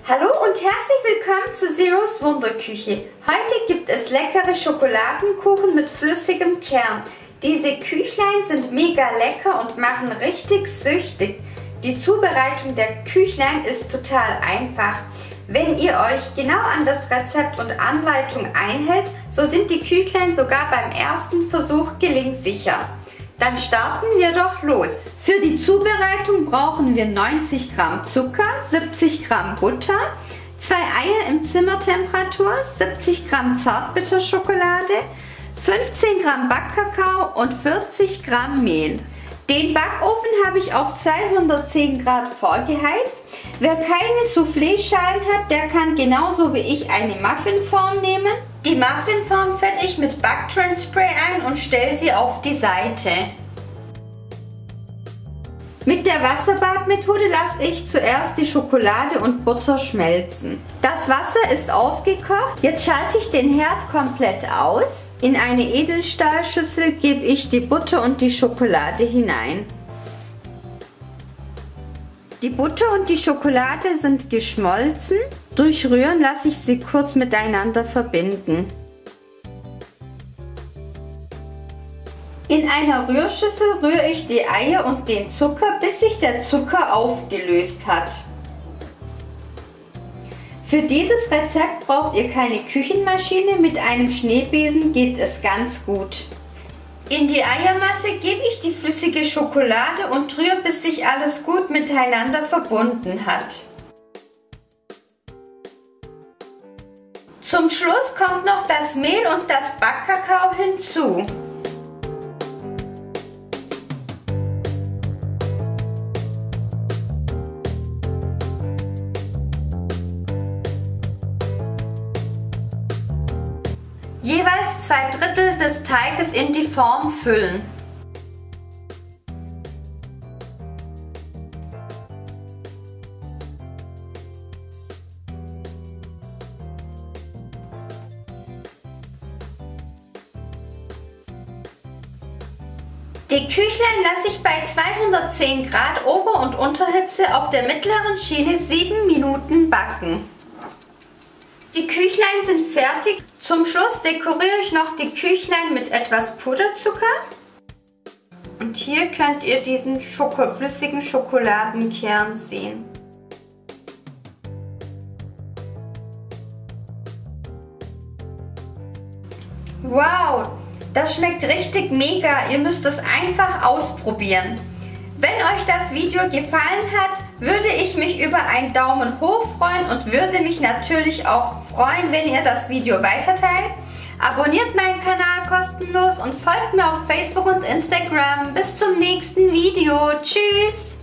Hallo und herzlich willkommen zu Zeros Wunderküche. Heute gibt es leckere Schokoladenkuchen mit flüssigem Kern. Diese Küchlein sind mega lecker und machen richtig süchtig. Die Zubereitung der Küchlein ist total einfach. Wenn ihr euch genau an das Rezept und Anleitung einhält, so sind die Küchlein sogar beim ersten Versuch gelingsicher. Dann starten wir doch los. Für die Zubereitung brauchen wir 90 Gramm Zucker, 70 Gramm Butter, 2 Eier in Zimmertemperatur, 70 Gramm Zartbitterschokolade, 15 Gramm Backkakao und 40 Gramm Mehl. Den Backofen habe ich auf 210 Grad vorgeheizt. Wer keine Soufflé-Schalen hat, der kann genauso wie ich eine Muffinform nehmen. Die Muffinform fette ich mit Backtrendspray ein und stelle sie auf die Seite. Mit der Wasserbadmethode lasse ich zuerst die Schokolade und Butter schmelzen. Das Wasser ist aufgekocht. Jetzt schalte ich den Herd komplett aus. In eine Edelstahlschüssel gebe ich die Butter und die Schokolade hinein. Die Butter und die Schokolade sind geschmolzen. Durch Rühren lasse ich sie kurz miteinander verbinden. In einer Rührschüssel rühre ich die Eier und den Zucker, bis sich der Zucker aufgelöst hat. Für dieses Rezept braucht ihr keine Küchenmaschine, mit einem Schneebesen geht es ganz gut. In die Eiermasse gebe ich die flüssige Schokolade und rühre, bis sich alles gut miteinander verbunden hat. Zum Schluss kommt noch das Mehl und das Backkakao hinzu. Jeweils 2/3 des Teiges in die Form füllen. Die Küchlein lasse ich bei 210 Grad Ober- und Unterhitze auf der mittleren Schiene 7 Minuten backen. Die Küchlein sind fertig. Zum Schluss dekoriere ich noch die Küchlein mit etwas Puderzucker. Und hier könnt ihr diesen flüssigen Schokoladenkern sehen. Wow, das schmeckt richtig mega. Ihr müsst es einfach ausprobieren. Wenn euch das Video gefallen hat, würde ich mich über einen Daumen hoch freuen und würde mich natürlich auch freuen, wenn ihr das Video weiterteilt. Abonniert meinen Kanal kostenlos und folgt mir auf Facebook und Instagram. Bis zum nächsten Video. Tschüss!